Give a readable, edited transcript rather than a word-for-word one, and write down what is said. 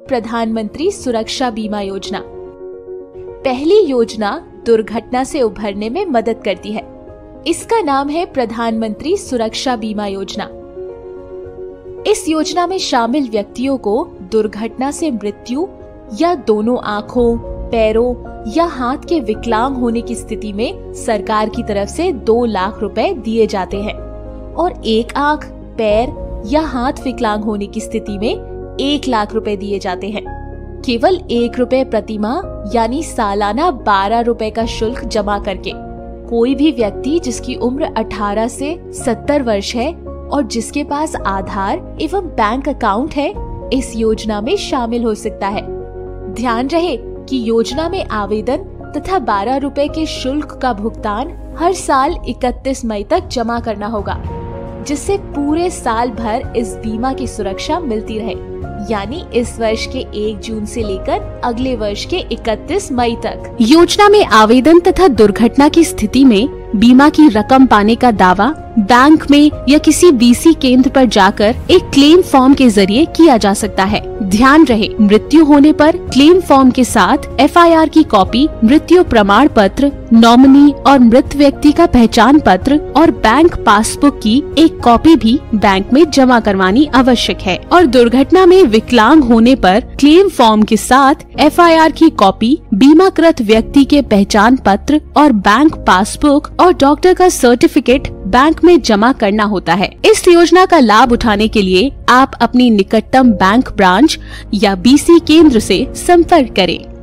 प्रधानमंत्री सुरक्षा बीमा योजना। पहली योजना दुर्घटना से उभरने में मदद करती है। इसका नाम है प्रधानमंत्री सुरक्षा बीमा योजना। इस योजना में शामिल व्यक्तियों को दुर्घटना से मृत्यु या दोनों आंखों, पैरों या हाथ के विकलांग होने की स्थिति में सरकार की तरफ से 2 लाख रुपए दिए जाते हैं और एक आंख, पैर या हाथ विकलांग होने की स्थिति में 1 लाख रुपए दिए जाते हैं। केवल 1 रुपए प्रति माह यानी सालाना 12 रुपए का शुल्क जमा करके कोई भी व्यक्ति जिसकी उम्र 18 से 70 वर्ष है और जिसके पास आधार एवं बैंक अकाउंट है, इस योजना में शामिल हो सकता है। ध्यान रहे कि योजना में आवेदन तथा 12 रुपए के शुल्क का भुगतान हर साल 31 मई तक जमा करना होगा, जिससे पूरे साल भर इस बीमा की सुरक्षा मिलती रहे, यानी इस वर्ष के 1 जून से लेकर अगले वर्ष के 31 मई तक। योजना में आवेदन तथा दुर्घटना की स्थिति में बीमा की रकम पाने का दावा बैंक में या किसी बीसी केंद्र पर जाकर एक क्लेम फॉर्म के जरिए किया जा सकता है। ध्यान रहे, मृत्यु होने पर क्लेम फॉर्म के साथ FIR की कॉपी, मृत्यु प्रमाण पत्र, नॉमिनी और मृत व्यक्ति का पहचान पत्र और बैंक पासबुक की एक कॉपी भी बैंक में जमा करवानी आवश्यक है। और दुर्घटना में विकलांग होने पर क्लेम फॉर्म के साथ FIR की कॉपी, बीमाकृत व्यक्ति के पहचान पत्र और बैंक पासबुक और डॉक्टर का सर्टिफिकेट बैंक में जमा करना होता है। इस योजना का लाभ उठाने के लिए आप अपनी निकटतम बैंक ब्रांच या बीसी केंद्र से संपर्क करें।